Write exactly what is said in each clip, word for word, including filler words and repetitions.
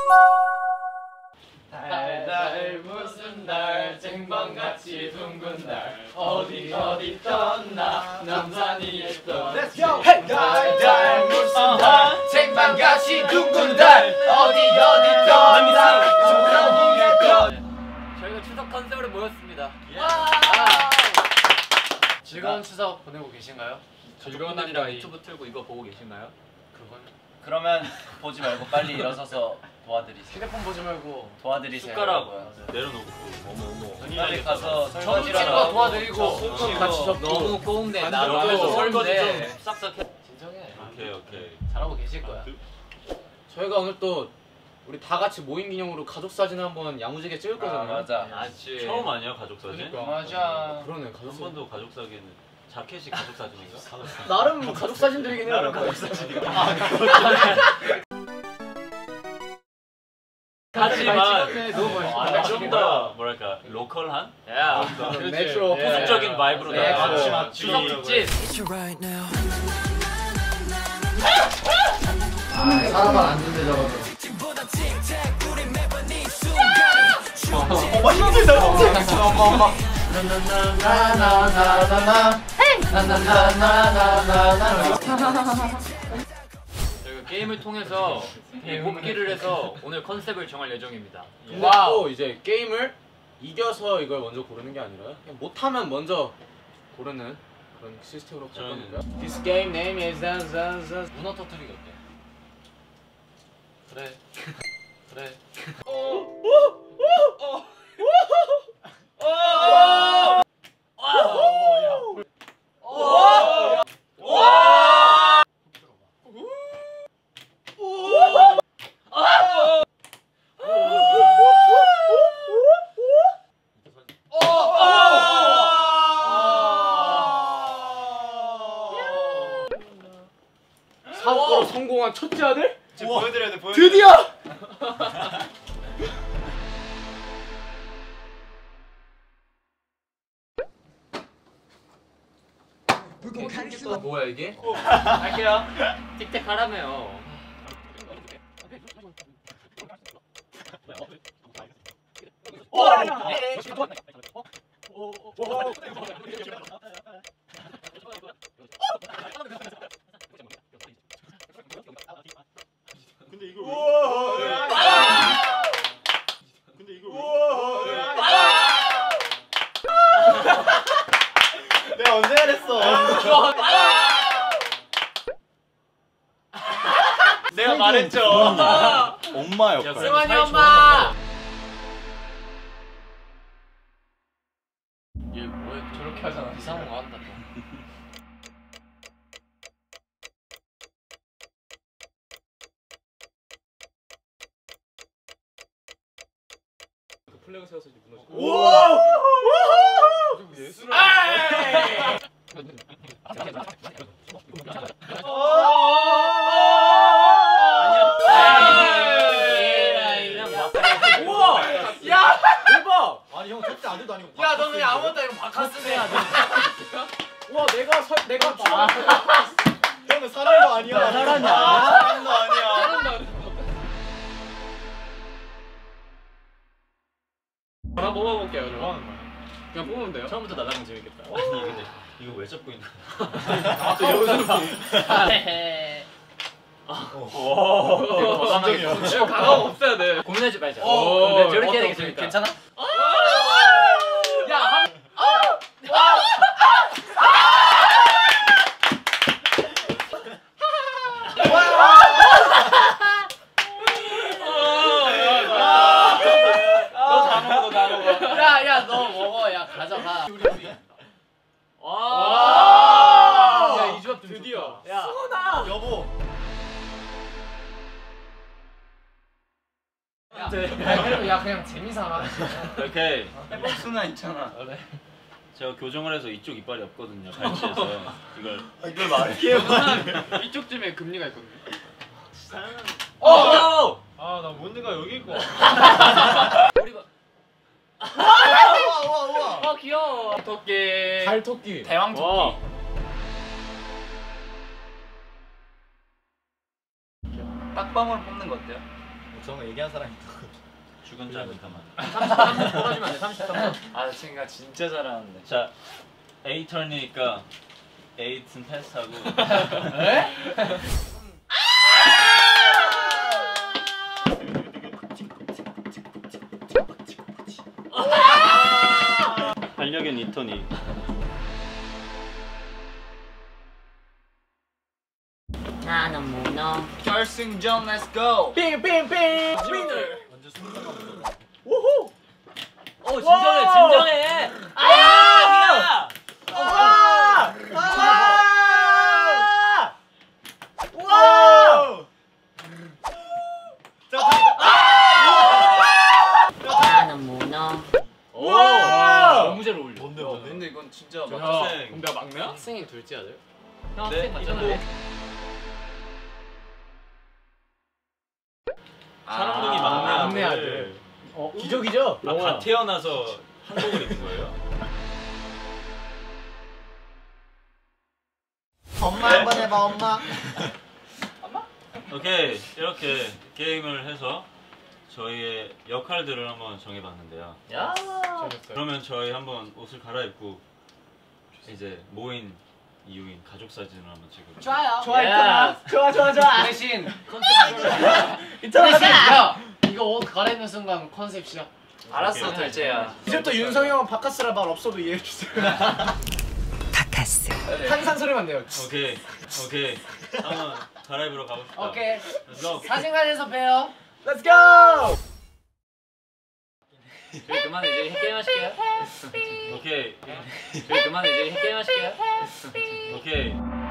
달달 무슨 달 쟁반같이 둥근 달 어디 어디 떴나 남산이에 떴나 달달 무슨 달 쟁반같이 둥근 달 어디 어디 떴나 남산이에 떴나. 저희가 추석 컨셉으로 모였습니다. 즐거운 추석 보내고 계신가요? 즐거운 날이라 유튜브 틀고 이거 보고 계신가요? 그건 그러면 보지 말고 빨리 일어서서 도와드리세요. 휴대폰 보지 말고 도와드리세요. 숟가락 내려놓고 어머 어머 빨리 가서 설거지라도 도와드리고 손 같이 접고. 너무 꼬운데 나도 설거지 좀 싹싹 해. 진정해. 오케이 오케이 잘하고 계실 거야. 저희가 오늘 또 우리 다 같이 모임 기념으로 가족 사진 한번 야무지게 찍을 거잖아요. 아, 맞아. 맞지. 처음 아니야 가족 사진? 그러니까. 맞아. 그러네 가족 한 사진. 번도 가족 사진은 자켓이 가족 사진인가? 나름 가족 사진들이긴 해요. 나름 가족 사진이가. 하지만 좀 더 뭐랄까 로컬한? 야 내추럴 포스적인 바이브로 맞지 맞지. 추석 특집. 사람만 안 준대 저거. 엄마 힘들다. 엄마 엄마. 나나나나나나 나나나나나나. 저희가 게임을 통해서 뽑기를 해서 오늘 컨셉을 정할 예정입니다. 근데 또 이제 게임을 이겨서 이걸 먼저 고르는 게 아니라 그냥 못하면 먼저 고르는 그런 시스템으로 갈 겁니다. This game name is 문어 터뜨리기 어때? 그래 그래. 사업가로 성공한 첫째 아들? 지금 보여드려야 돼. 보여드려야 드디어! 뭐야 이게? 할게요. 틱택 하라며요. 근데 이걸 왜? 근데 이걸 왜? 내가 언제 그랬어? 내가 말했죠. 엄마 역할. 승환이 엄마! 얘 뭐야 저렇게 하잖아. 이상한 거 한다 또. 플래그 세워서 이제 무너져. 우와! 예술. 우와! 야! 대박! 아니 형 절대 안 돼도 아니고. 야, 너 그냥 아무것도 아니고 바카스 해야 돼. 와, 내가 설 내가 추억. 형은 사람도 아니야. 사람이 아니야. 사람도 아니야. 하나 뽑아볼게요, 저. 그냥 뽑으면 돼요? 처음부터 나가면 재밌겠다. 아니 근데 이거 왜 잡고 있나? 아까 여기서 오. 진정이야. 지금 가감 없어야 돼. 고민하지 말자. 어, 근데 저렇게 어때, 하는 게 어때? 재밌다. 괜찮아? 야, 한 너다 먹어, 다 먹어. 야, 야, 너 먹어. 야, 가져가. 와. 야, 이 조합 드디어. 야. 여보. 야, 야, 그래도 야, 그냥 재미삼아. 오케이. 순아 있잖아. 그래. 제가 교정을 해서 이쪽 이빨이 없거든요. 갈치에서 이걸 이걸 말해요. 이쪽쯤에 금리가 있거든요. 어! 아, 나 뭔데가 여기 있고. 우리가 우와, 우와, 우와. 어 귀여워. 토끼. 달토끼. 대왕 토끼. 딱밤으로 뽑는 거 어때요? 저거 얘기한 사람이 죽은 줄 알니까만. 삼십삼 분 떨어지면 안 돼. 삼십삼 분. 아 친구가 진짜 잘하는데. 자, 에이 턴이니까 에이트는 패스하고. 에? 반력은 이 턴이. 나는 문어. 결승전 렛츠 고. 빙빙빙 빙. 먼저 순서가 오호. 어 진정해 진정해. 아! 야! 와! 와! 와! 나는 문어. 오. 와! 너무 잘 어울려. 뭔데 뭔데? 근데 이건 진짜 야, 학생. 그럼 내가 막내야? 학생이 둘째 아들? 형 네, 학생 맞잖아. 이거 사랑둥이 막내 아들. 막내 아들. 어, 기적이죠? 아, 다 태어나서 한복을 입은 거예요? 엄마 한번 해봐 엄마. 오케이, 이렇게 게임을 해서 저희의 역할들을 한번 정해봤는데요. 야. 그러면 저희 한번 옷을 갈아입고 이제 모인 이유인 가족 사진을 한번 찍으러. 좋아요. 좋아, 야. 있잖아. 좋아, 좋아, 좋아. 대신 있잖아. 야 이거 옷 갈아입는 순간 컨셉 시작. 알았어 오케이. 둘째야. 이제부터 윤성이 형은 바카스라 말 없어도 이해해 주세요. 바카스. 탄산 소리만 내요. 오케이, 오케이. 한번 갈아입으러 가봅시다. 오케이. Let's go. 사진관에서 봬요. Let's go. 저희 그만 이제 게임 하실게요. 오케이, 저희 그만 이제 게임 하실게요. 오케이.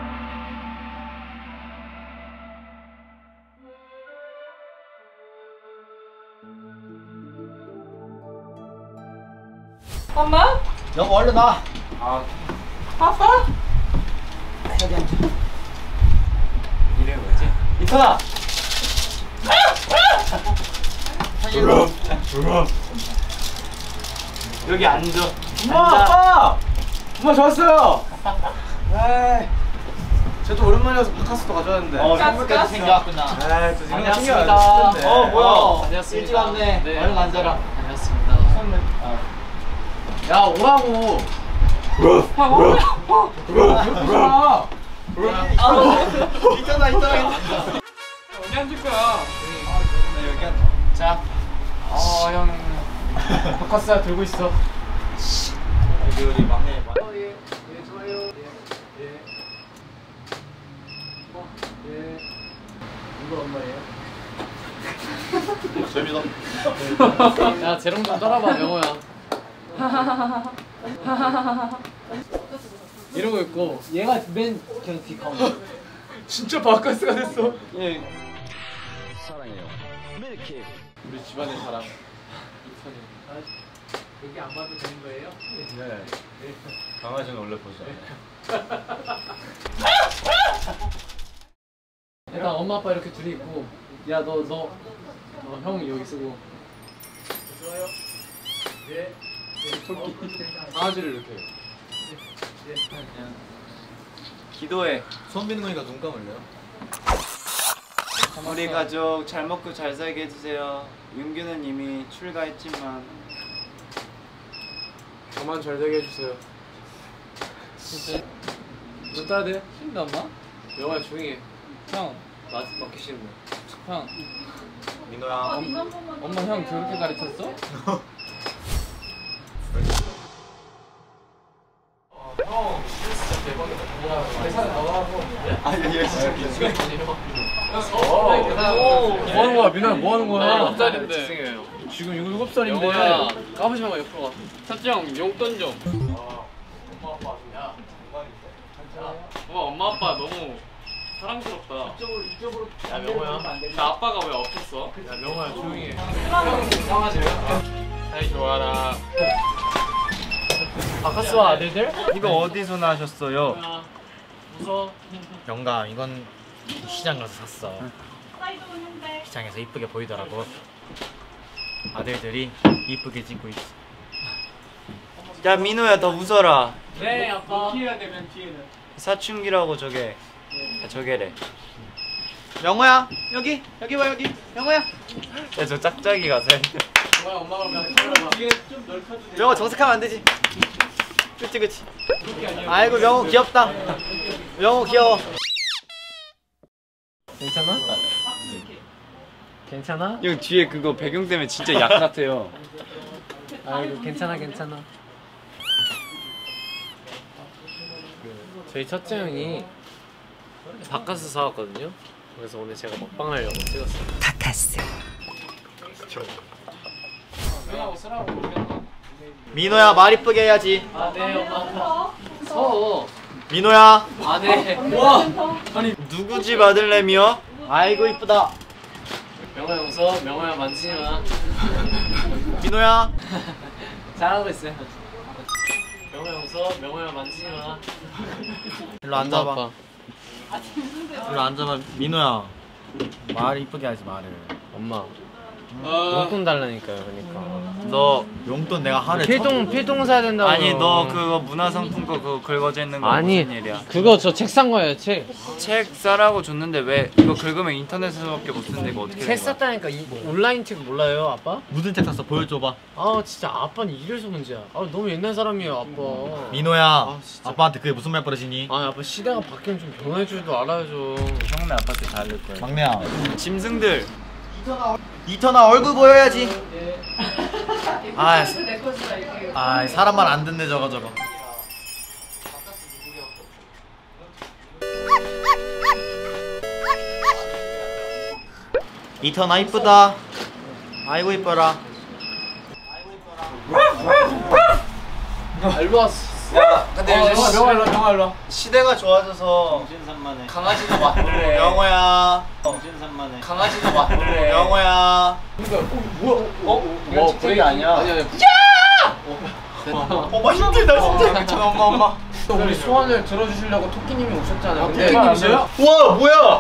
엄마? 영 얼른 나. 아빠? 이름이 뭐지? 이천아. 여기 앉아. 엄마, 아빠. 엄마 좋았어요. 에이, 저도 오랜만에 와서 바카스도 가져왔는데. 어 선물까지 챙겨왔구나. 에이, 저 지금 반갑습니다. 챙겨야 어 뭐야? 안녕하십니까. 일찍 왔네. 네. 얼른 앉아라. 안녕하십니다. 선물. 어. 야 오라고. 있잖아 있잖아. 어디 앉을 거야? 나 여기 앉아. 자. 어 형. 바카스야 들고 있어. 여기 우리 막내. 예, 예, 좋아요. 예, 예. 어, 예. 이거 엄마예요? 재밌어. 야, 재롱 좀 떨어봐, 명호야. 이러고 있고, 얘가 맨 그냥 뒤가운데. 진짜 바카스가 됐어. 예. 우리 집안의 사람. 여기 안 봐도 되는 거예요? 네. 강아지는 원래 보지 않아요. 일단 엄마 아빠 이렇게 둘이 있고, 야, 너, 너, 어, 형 여기 쓰고. 좋아요. 예. 강아지를 이렇게. 기도해. 손 비는 거니까 눈 감을래요? 우리 가족 잘 먹고 잘 살게 해주세요. 윤규는 이미 출가했지만 저만 잘 되게 해주세요. 진짜. 눈 따야 돼. 힘다 엄마? 영화 조용히 해. 형, 맞, 먹기 싫은 거. 형, 민호야. 엄마 형 그렇게 가르쳤어? 형, 진짜 대박이다. 계산 나와서. 아예 진짜. 뭐 하는 거야, 민호야? 뭐 하는 거야? 몇 살인데? 지금 일곱 살인데. 영호야, 까부지 말고 옆으로 가. 첫째 형, 용돈 좀. 엄마 아빠 야. 와, 엄마 아빠 너무 사랑스럽다. 이쪽으로 이쪽으로. 야, 명호야. 나 아빠가 왜 엎혔어? 야, 명호야 조용히 해. 형 강아지야? 사이 좋아라. 바카스와 아들들? 이거 어디서 나셨어요? 야, 무서워. 영감 이건 시장 가서 샀어. 시장에서 이쁘게 보이더라고. 아들들이 이쁘게 찍고 있어. 야 민호야 더 웃어라. 네, 아빠. 피해야 되면 피해는. 사춘기라고 저게. 야, 저게래. 명호야 여기 여기 봐 여기 명호야. 야 저 짝짝이 가서 해. 정말 엄마가 그냥 카메라 뒤에 좀 넓혀주세요. 명호 정색하면 안 되지. 그치 그치. 아이고 명호 귀엽다. 명호 귀여워. 괜찮아? 괜찮아? 형 뒤에 그거 배경 때문에 진짜 약 같아요. 아이고 괜찮아 괜찮아. 저희 첫째 형이 바카스 사왔거든요. 그래서 오늘 제가 먹방 하려고 찍었어요. 바카스. 민호야 말 이쁘게 해야지. 아 네 엄마. 서. 민호야. 아 네. 와. 아니 누구 집 아들내미요? 아이고 이쁘다. 명호 형 서. 명호 형 만지지 마. 민호야. 잘하고 있어요. 명호 형 서. 명호 형 만지지 마. 일로 앉아봐. 일로 앉아봐. 민호야. 말 이쁘게 하지 말을. 엄마. 용돈 달라니까요, 그러니까. 너 용돈 내가 하루에 필동 필동 사야 된다고. 아니 너 그거 문화상품권 그거 긁어져 있는 거 아니 무슨 일이야? 그거 저 책 산 거예요, 책. 책 사라고 줬는데 왜 이거 긁으면 인터넷에서밖에 못 쓰는데 이거 어떻게 책 된 거야? 샀다니까 이, 온라인 책 몰라요, 아빠? 무슨 책 샀어? 보여줘봐. 아 진짜 아빠는 이래서 문제야. 아 너무 옛날 사람이에요, 아빠. 민호야. 아, 진짜. 아빠한테 그게 무슨 말 버릇이니? 아니 아빠 시대가 바뀌면 좀 변할 줄도 알아야죠. 형네 아파트 잘 낼 거야. 막내야. 짐승들. 이터나 얼굴 보여야지. 아, 아 사람 말 안 듣네 저거 저거. 이터나 이쁘다. 아이고 이뻐라. 아, 일로 왔어. 야, 근데 어, 요새 명화 일로 명화 일로. 시대가 좋아져서 강아지도 맞는데. 영호야. 강아지도 맞는데. 영호야. 뭐야? 어? 뭐 그게 아니야. 아니 아니. 엄마 힘들다 진짜. 괜찮아 엄마 엄마. 또 우리 소원을 들어주시려고 토끼님이 오셨잖아요. 근데 토끼님이세요? 우와 뭐야?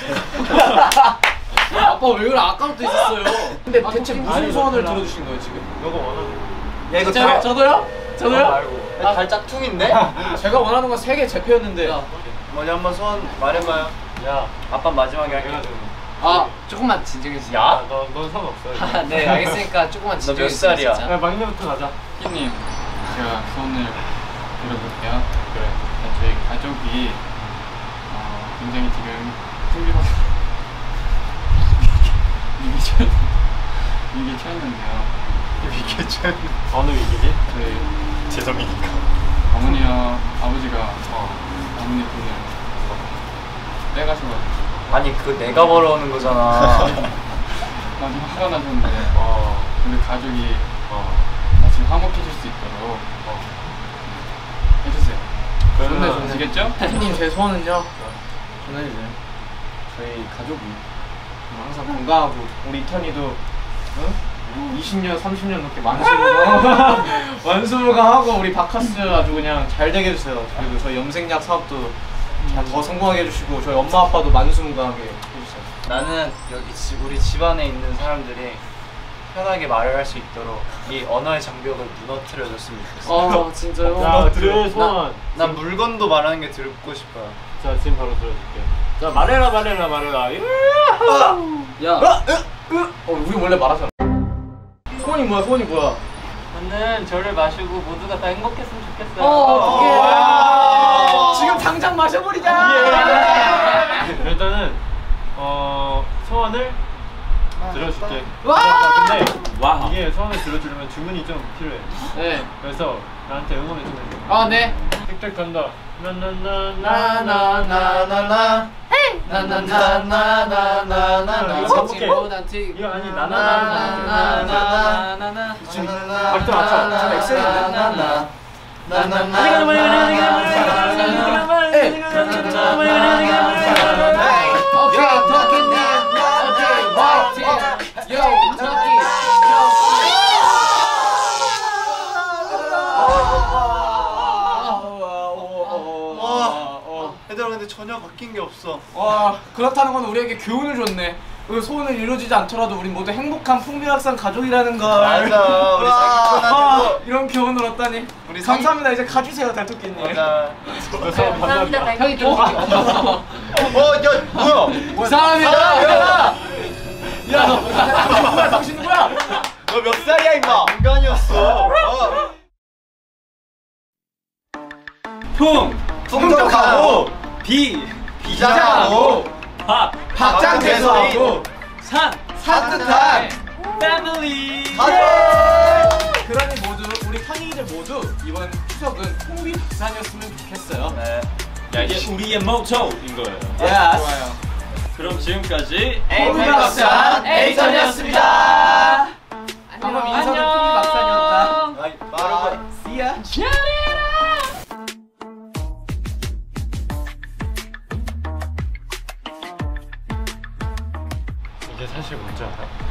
아빠 왜 그래? 아까부터 있었어요. 근데 대체 무슨 소원을 들어주신 거예요 지금? 너가 원하는. 야 이거 진짜요? 달. 저도요? 저도요? 말고. 야, 달 짝퉁인데? 제가 원하는 건 세 개 제표였는데. 뭐냐 한번 소원 말해봐요. 야, 아빠 마지막에 할게. 아 조금만 진정해주세요. 야, 너넌 상관없어. 아, 네 알겠으니까 조금만 너 몇 진정해주세요. 살이야? 진짜. 야, 막내부터 가자. 님 제가 소원을 들어볼게요. 그래. 저희 가족이 어, 굉장히 지금 힘들어. 위기 처 위기에 처했는데요. 위기에 처. 어느 위기지? 저희 재정이니까. 어머니와 아버지가 어, 어머니 돈을 떼가셔가지고 아니 그 내가 벌어오는 거잖아. 아주 화가 나셨는데 어. 우리 가족이 어. 다시 화목해질 수 있도록 어. 해주세요. 그러면 아시겠죠? 님 제 소원은요? 저는 이제 저희 가족이 항상 건강하고 우리 이턴이도 응? 이십 년, 삼십 년 넘게 만수무강 만수무강하고 우리 바카스 아주 그냥 잘 되게 해주세요. 그리고 저희 염색약 사업도 더 성공하게 해주시고 저희 엄마 아빠도 만수무강하게 해주세요. 나는 여기 집 우리 집안에 있는 사람들이 편하게 말을 할 수 있도록 이 언어의 장벽을 무너뜨려줬으면 좋겠어. 아 진짜요? 야, 들을 소원. 난 물건도 말하는 게 듣고 싶어요. 자 지금 바로 들어줄게. 자 말해라 말해라 말해라. 야. 어, 우리 원래 말하잖아. 소원이 뭐야? 소원이 뭐야? 저는 저를 마시고 모두가 다 행복했으면 좋겠어요. 어, 어떡해. 지금 당장 마셔버리자. 일단은 어 소원을 들어줄게. 와. 근데 와 이게 소원을 들어주려면 주문이 좀 필요해. 네. 그래서 나한테 응원을 좀 해줘. 아 네. 틱틱 간다. 나나나나나나. 나나나나나나나. 이거 바꿀게. 지금보단 틱. 이거 아니 나나나나나나나. 맞죠 맞죠. 저 엑셀인데. 오케이 토끼님. 오케이 화이팅. 요 토끼. 와, 얘들아 근데 전혀 바뀐 게 없어. 와 그렇다는 건 우리에게 교훈을 줬네. 그 소원을 이루어지지 않더라도 우리 모두 행복한 풍비학산 가족이라는 걸. 맞아, 우리 사기꾼한테도. 이런 교훈을 얻다니. 우리 감사합니다. 이제 가주세요, 달토끼님. 맞아. 감사합니다. 형이 좀. 어, 야, 뭐야? 이 사람이다. 야, 너 누구야? 당신 누구야? 너 몇 살이야, 임마? 인간이었어. 어. 풍, 풍족하고 비, 비장하고 밥 박장대소하고 산 산뜻한 패밀리. 가족. 그러니 모두 우리 현이들 모두 이번 추석은 풍비박산이었으면 좋겠어요. 네. 야, 이게 우리의 모토인 거예요. 야, 좋아요. 그럼 지금까지 풍비박산 에이전이었습니다. 방금 인사는 풍비박산이었다. 아이, 바이. See ya. 이게 사실 뭔지 알아?